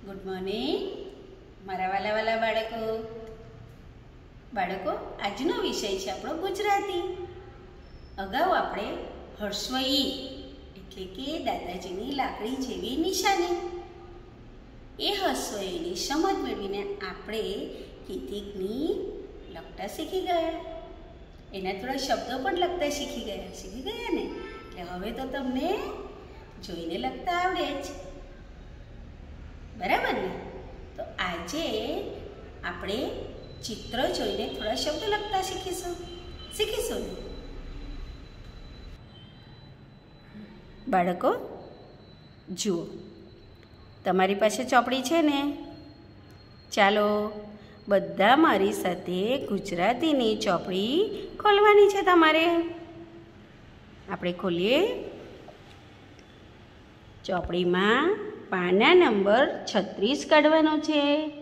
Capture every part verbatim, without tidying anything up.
Good morning મારા વાલા વાલા બાળકો બાળકો આજનો વિષય છે આપણો ગુજરાતી। અગાઉ આપણે હ્રસ્વ ઈ એટલે કે દાદાજીની લાકડી જેવી નિશાની એ હ્રસ્વ ઈની સમજ મેળવીને આપણે કીધીકની લખતા શીખી ગયા। એના થોડા શબ્દો પણ લખતા શીખી ગયા શીખી ગયા ને એટલે હવે તો તમને જોઈને લખતા આવડે જ, બરાબર ને? તો આજે આપણે ચિત્ર જોઈને થોડા શબ્દો લખતા શીખીશું શીખીશું ને બાળકો? જુઓ, તમારી પાસે ચોપડી છે ને? ચાલો બધા મારી સાથે ગુજરાતીની ચોપડી ખોલવાની છે તમારે। આપણે ખોલીએ। ચોપડીમાં પાના નંબર છત્રીસ કાઢવાનો છે।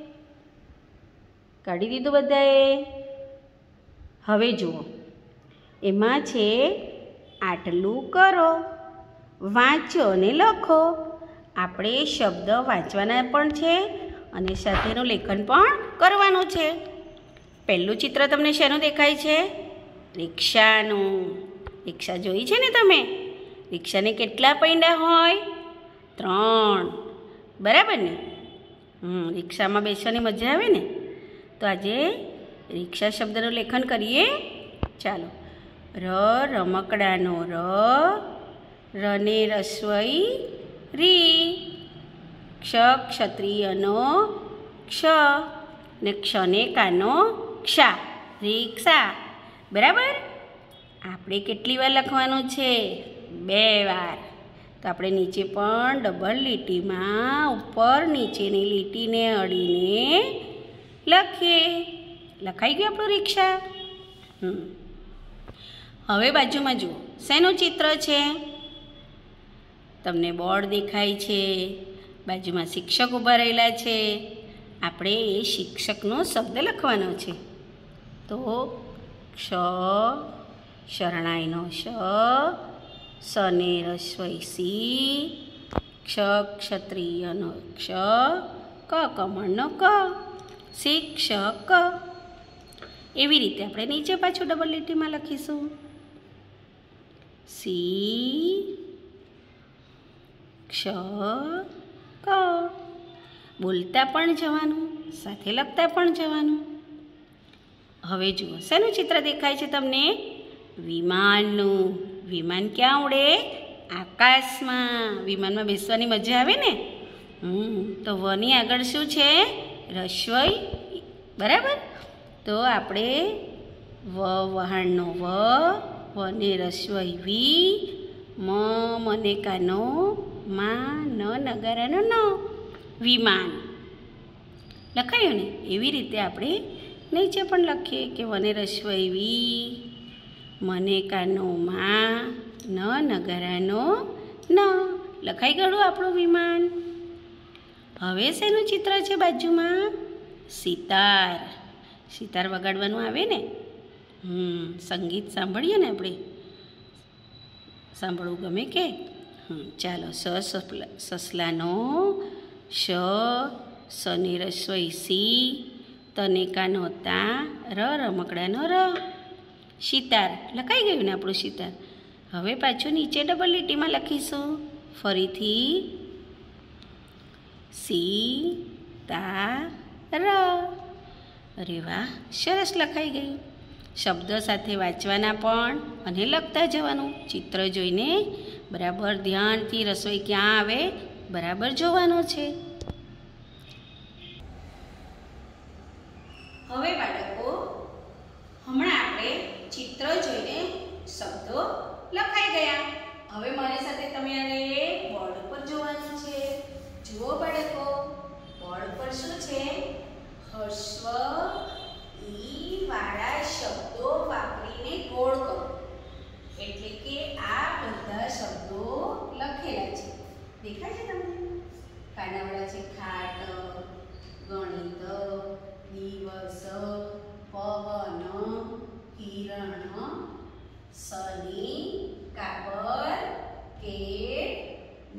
કાઢી દીધું બધાએ? હવે જુઓ, એમાં છે આટલું કરો, વાંચો અને લખો। આપણે શબ્દ વાંચવાના પણ છે અને સાથેનું લેખન પણ કરવાનું છે। પહેલું ચિત્ર તમને શેનું દેખાય છે? રિક્ષાનું। રિક્ષા જોઈ છે ને તમે? રિક્ષાને કેટલા પૈડા હોય? ત્રણ, બરાબર ને? હમ રિક્ષામાં બેસવાની મજા આવે ને? તો આજે રિક્ષા શબ્દનું લેખન કરીએ। ચાલો, ર રમકડાનો ર, રને રસ્વઈ રી, ક્ષ ક્ષત્રિયનો ક્ષ ને ક્ષને કાનો ક્ષા, રિક્ષા, બરાબર? આપણે કેટલી વાર લખવાનું છે? બે વાર। તો આપણે નીચે પણ ડબલ લીટીમાં ઉપર નીચેની લીટીને અડીને લખીએ। લખાઈ ગયું આપણું રિક્ષા? હમ હવે બાજુમાં જુઓ, શેનું ચિત્ર છે? તમને બોર્ડ દેખાય છે, બાજુમાં શિક્ષક ઊભા રહેલા છે। આપણે એ શિક્ષકનો શબ્દ લખવાનો છે। તો ક્ષ શરણાઈનો શ, સને રસ્વઈ સી, ક્ષ ક્ષત્રિયનો ક્ષ, ક કમળનો ક, શિક્ષક। એવી રીતે આપણે નીચે પાછું ડબલ લીટીમાં લખીશું। સી ક્ષ ક, બોલતા પણ જવાનું, સાથે લખતા પણ જવાનું। હવે જુઓ, શેનું ચિત્ર દેખાય છે તમને? વિમાનનું। વિમાન ક્યાં ઉડે? આકાશમાં। વિમાનમાં બેસવાની મજા આવે ને? હમ તો વની આગળ શું છે? રસ્વઈ, બરાબર? તો આપણે વ વહાણનો વ, વને રસ્વઈ વી, મ મને કાનો મા, ન નગારાનો ન, વિમાન। લખાયું ને? એવી રીતે આપણે નીચે પણ લખીએ કે વને રસ્વઈ વી, મને કાનો મા, ન નગારાનો ન। લખાઈ ગયું આપણું વિમાન। હવે શેનું ચિત્ર છે બાજુમાં? સિતાર। સિતાર વગાડવાનું આવે ને? હમ સંગીત સાંભળીએ ને આપણે? સાંભળવું ગમે કે? હમ ચાલો, સ સસલાનો શ, સને રસ્વઈ સી, તને કાનો તા, ર રમકડાનો ર, સિતાર। લખાઈ ગયું ને આપણું સિતાર? હવે પાછું નીચે ડબલ લીટીમાં લખીશું ફરીથી। સી તા ર, અરે વાહ, સરસ લખાઈ ગયું। શબ્દ સાથે વાંચવાના પણ અને લખતા જવાનું। ચિત્ર જોઈને બરાબર ધ્યાનથી રસોઈ ક્યાં આવે બરાબર જોવાનું છે। હવે બાળકો, હમણાં આપણે ચિત્ર જોઈને શબ્દો લખાઈ ગયા। હવે મારી સાથે તમે આને બોર્ડ ઉપર જોવાનું છે। જુઓ બાળકો, બોર્ડ પર શું છે? હ્રસ્વ ઈ વાળા શબ્દો વાપરીને ગોળ કરો, એટલે કે આ બધા શબ્દો લખેલા છે। દેખાય છે તમને? કાનાવાળા છે ખાટ, ગણિત, દિવસ, પવન, કિરણ, શનિ, કાબર, કેળ,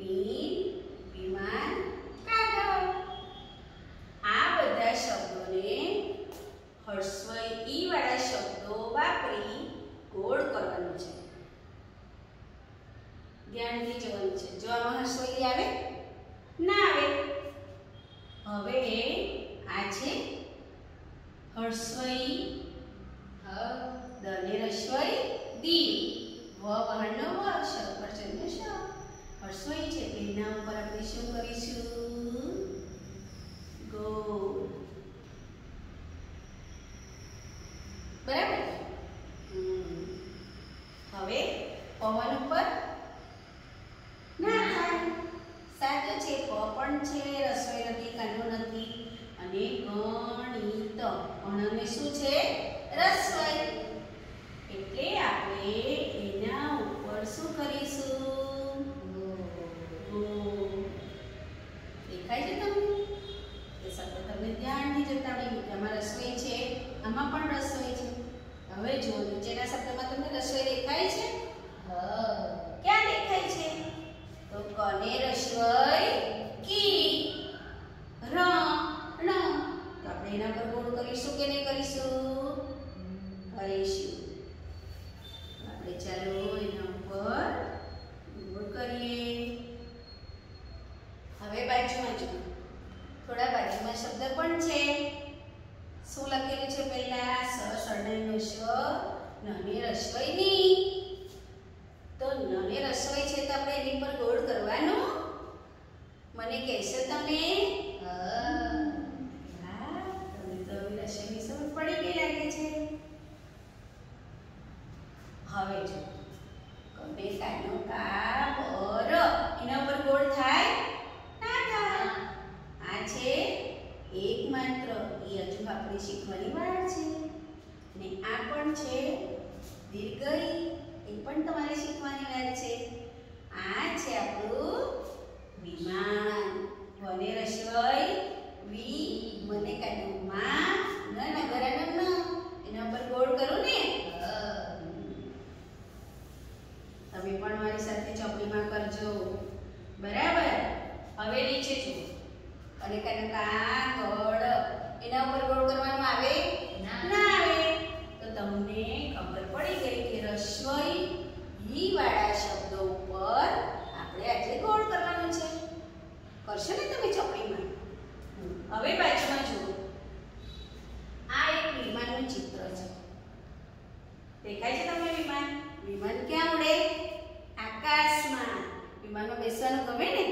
ઈ આવે? ના આવે. હવે આ છે હર્સ્વઈ હ દને રસ્વઈ દી વ બહારનો વ શ પરચંદ શ હર્સ્વઈ છે એના ઉપર આપણે શું કરીશું? ગોળ. બરાબર. હવે પવન ઉપર ના થાય. સાચું છે. પ પણ છે, રસોઈ નથી, કાંડો નથી અને ગણિત અણને શું છે? રસોઈ. એટલે આપણે એના ઉપર શું કરીશું? દેખાય છે તમને? એ શબ્દ તમને ધ્યાનથી જતાડી આમાં રસોઈ છે, આમાં પણ રસોઈ છે. હવે જો નીચેના શબ્દમાં તમને રસોઈ દેખાય છે? હા. ક્યાં દેખાય છે? તો કને રસોઈ કી ર ણ. તો આપણે એના પર ગોળ કરીશું કે નહીં કરીશું? કરીશું. આપણે ચાલો એના ઉપર ગોળ કરીએ. હવે બાજુમાં જો થોડા બાજુમાં શબ્દ પણ છે. શું લખેલું છે? પહેલા સ સળનો શ નને રસોઈ ની. તો નને રસોઈ છે તો આપણે એની પર ગોળ કરવાનું. મને કહેશો તમે? હા, તમને તો હવે રસોઈની સમજ પડી ગઈ લાગે છે. હવે જો કબે કાનો કા બર એના ઉપર ગોળ થાય? ના થાય. આ છે એકમાત્ર. એ હજુ આપણે શીખવાની વાર છે. અને આ પણ છે દીર્ઘઈ. એ પણ તમારે શીખવાની વાર છે. આ છે આપણું વિમાન. વને રસોઈ વી મને કાનો માં ન નગરાનો ન. એના પર ગોળ કરું ને? તમે પણ મારી સાથે ચોપડીમાં કરજો. બરાબર. હવે નીચે જુઓ. અને કાનો કા ગળ એના ઉપર ગોળ કરવાનું આવે? ના આવે. તો તમને ખબર પડી ગઈ કે રસોઈ ઈ વાળા શબ્દો ઉપર આપણે આજે ગોળ કરવાનું છે. કરશો ને તમે ચોપડીમાં? હવે બાજુમાં જુઓ. આ એક વિમાનનું ચિત્ર છે. દેખાય છે તમને વિમાન? વિમાન ક્યાં ઉડે? આકાશમાં. વિમાનમાં બેસવાનું ગમે ને?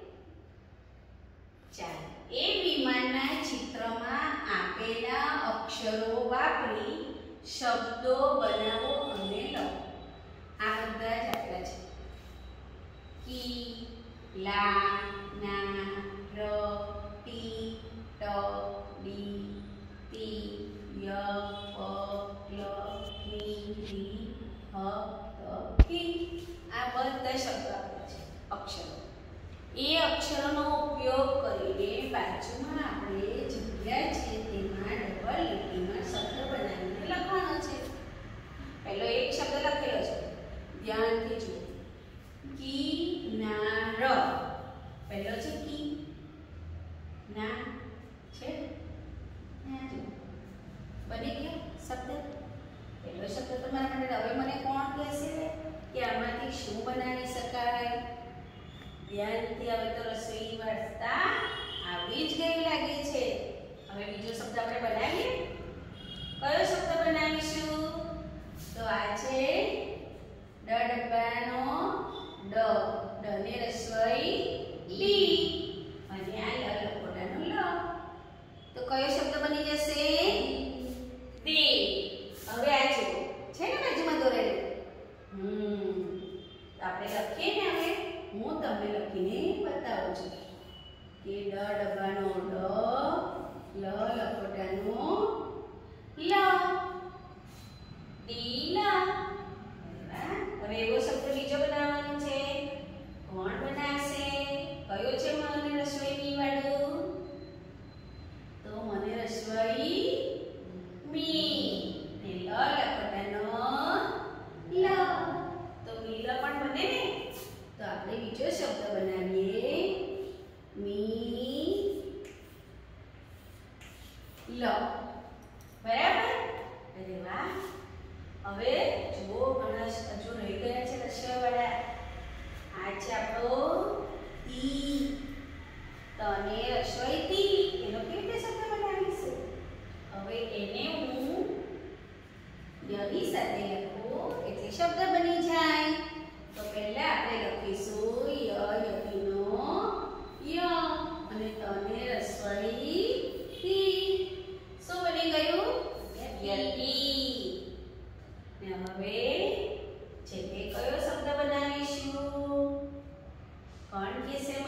ચાલો એ વિમાનના ચિત્રમાં આપેલા અક્ષરો વાપરી શબ્દો બનાવો અને લખો. આ બધા જ આપેલા છે. કી લા ના ર ટી ટ ડી તી ય પ લ ની રી હ ત કી. આ બધા શબ્દો આપેલા છે, અક્ષરો. એ અક્ષરોનો ઉપયોગ કરીને બાજુમાં આપણે જગ્યા છે તેમાં ડબલ લીટીમાં શબ્દ બનાવીને લખવાનો છે. પહેલો એક શબ્દ લખેલો છે. ધ્યાનથી જુઓ. કિનાર. પહેલો છે કી. ના છે? ના જુઓ. બની ગયો શબ્દ. પહેલો શબ્દ તમારા માટે. હવે મને કોણ કહેશે કે આમાંથી શું બનાવી શકાય? ધ્યાનથી. હવે તો રસોઈ વાર્તા આવી જ ગઈ લાગે છે. હવે બીજો શબ્દ આપણે બનાવીએ. કયો શબ્દ બનાવીશું? તો આ છે ડ ડબ્બાનો ડ. ડને રસોઈ ડી. અને આ લ લખોટાનો લ. તો કયો શબ્દ બની જશે? તે. હવે આ જુઓ. છે ને બાજુમાં દોરેલું? હમ તો આપણે લખીએ ને. હવે હું તમને લખીને બતાવું છું કે ડ ડબ્બાનો ડ, લ લખોટાનો લ, ડીલા. હવે એવો શબ્દ બીજો બનાવવાનો છે. કોણ બનાવશે? કયો છે મને રસોઈની વાળું? તો મને રસોઈ મી. ને લ લખોટાનો લ. તો મી લ પણ બને ને? તો આપણે બીજો શબ્દ બનાવીએ. મી લ. બરાબર? અરે વાહ. હવે જુઓ ઘણા હજુ રહી ગયા છે રસોઈવાળા. આ છે આપણો ઈ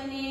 મને?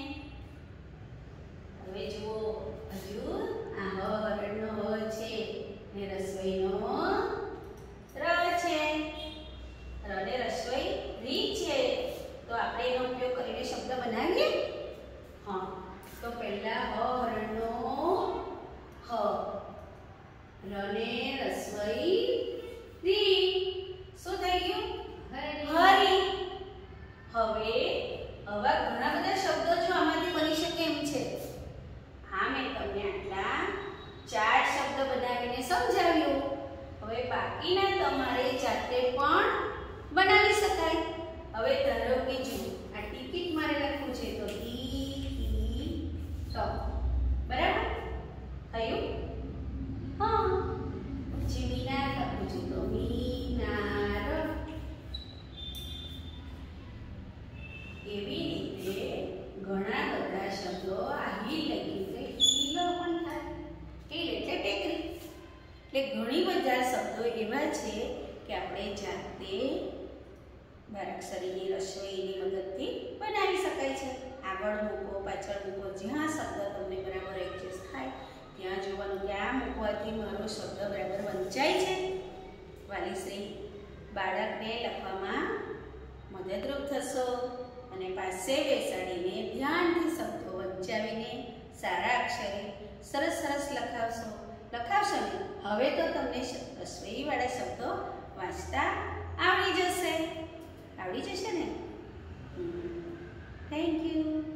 હવે જુઓ, હજુ આ હ હરણનો હ છે ને રસોઈનો ર છે. ર ને રસોઈ રી છે. તો આપણે એનો ઉપયોગ કરીને શબ્દ બનાવીએ. હા, તો પહેલા હ હરણનો હ, ર ને રસોઈ રી. શું થઈ ગયું? હરી. હવે આવા ઘણા બધા શબ્દો જો આમાંથી બની શકે એમ છે. હા, મેં તમને આટલા ચાર શબ્દ બનાવીને સમજાવ્યું. હવે બાકીના તમારે જાતે પણ બનાવી શકાય. હવે ધારો કે જો આ ટિકિટ મારે લખવું છે તો ટી ટી ટ. બરાબર થયું? હા. પછી મીનાર લખવું છે તો મીનાર. એવી રીતે ઘણા બધા શબ્દો આ હિલ લખી એટલે હિલ પણ થાય. હિલ એટલે ટેકરી. એટલે ઘણી બધા શબ્દો એવા છે કે આપણે જાતે બારાક્ષરીની રસોઈની મદદથી બનાવી શકાય છે. આગળ મૂકો, પાછળ મૂકો, જ્યાં શબ્દ તમને બરાબર એડજસ્ટ થાય ત્યાં જોવાનું કે આ મૂકવાથી મારો શબ્દ બરાબર વંચાય છે. વાલીશ્રી બાળકને લખવામાં મદદરૂપ થશો અને પાસે બેસાડીને ધ્યાનથી શબ્દો વંચાવીને સારા અક્ષરે સરસ સરસ લખાવશો. લખાવશો ને હવે તો તમને રસોઈવાળા શબ્દો વાંચતા આવડી જશે. આવડી જશે ને? Thank you.